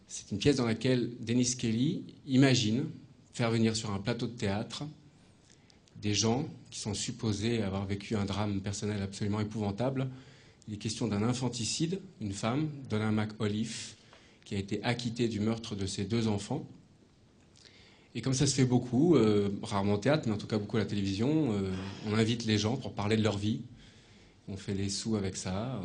C'est une pièce dans laquelle Dennis Kelly imagine faire venir sur un plateau de théâtre des gens qui sont supposés avoir vécu un drame personnel absolument épouvantable. Il est question d'un infanticide, une femme, Donna McAuliffe, qui a été acquittée du meurtre de ses 2 enfants. Et comme ça se fait beaucoup, rarement au théâtre, mais en tout cas beaucoup à la télévision, on invite les gens pour parler de leur vie. On fait des sous avec ça.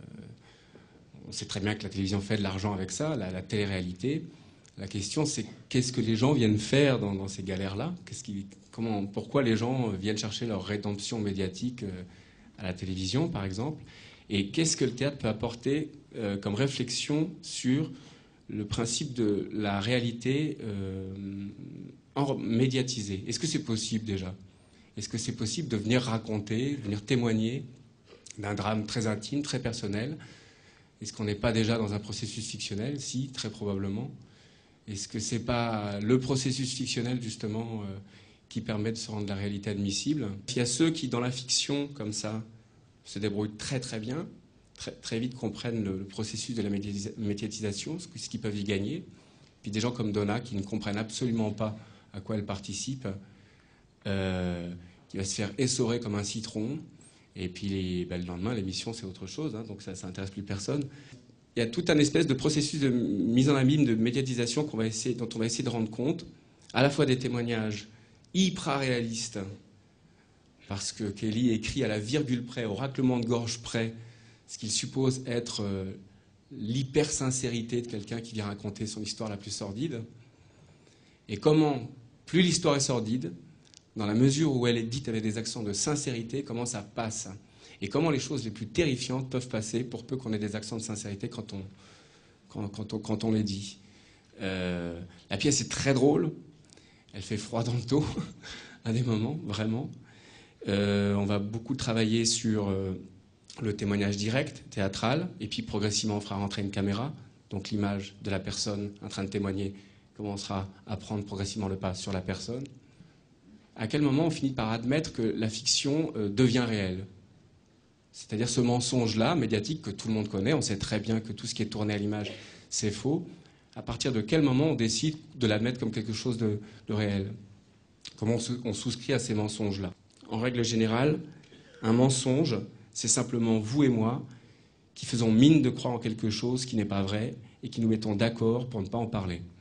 On sait très bien que la télévision fait de l'argent avec ça, la télé-réalité. La question, c'est qu'est-ce que les gens viennent faire dans ces galères-là? Pourquoi les gens viennent chercher leur rédemption médiatique à la télévision, par exemple? Et qu'est-ce que le théâtre peut apporter comme réflexion sur le principe de la réalité médiatisée? Est-ce que c'est possible déjà? Est-ce que c'est possible de venir raconter, de venir témoigner d'un drame très intime, très personnel? Est-ce qu'on n'est pas déjà dans un processus fictionnel? Si, très probablement. Est-ce que c'est pas le processus fictionnel, justement, qui permet de se rendre la réalité admissible? Il y a ceux qui, dans la fiction, comme ça, se débrouillent très très bien, très vite comprennent le processus de la médiatisation, ce qu'ils peuvent y gagner. Puis des gens comme Donna, qui ne comprennent absolument pas à quoi elle participe, qui va se faire essorer comme un citron. Et puis le lendemain, l'émission, c'est autre chose, hein, donc ça n'intéresse plus personne. Il y a tout un espèce de processus de mise en abîme, de médiatisation dont on va essayer de rendre compte, à la fois des témoignages hyper réalistes, parce que Kelly écrit à la virgule près, au raclement de gorge près, ce qu'il suppose être l'hyper-sincérité de quelqu'un qui vient raconter son histoire la plus sordide. Et comment, plus l'histoire est sordide, dans la mesure où elle est dite avec des accents de sincérité, comment ça passe. Et comment les choses les plus terrifiantes peuvent passer pour peu qu'on ait des accents de sincérité quand on les dit. La pièce est très drôle, elle fait froid dans le dos à des moments, vraiment. On va beaucoup travailler sur le témoignage direct, théâtral, et puis progressivement on fera rentrer une caméra, donc l'image de la personne en train de témoigner commencera à prendre progressivement le pas sur la personne. À quel moment on finit par admettre que la fiction devient réelle? C'est-à-dire ce mensonge-là, médiatique, que tout le monde connaît, on sait très bien que tout ce qui est tourné à l'image, c'est faux. À partir de quel moment on décide de l'admettre comme quelque chose de réel? Comment on souscrit à ces mensonges-là? En règle générale, un mensonge, c'est simplement vous et moi qui faisons mine de croire en quelque chose qui n'est pas vrai et qui nous mettons d'accord pour ne pas en parler.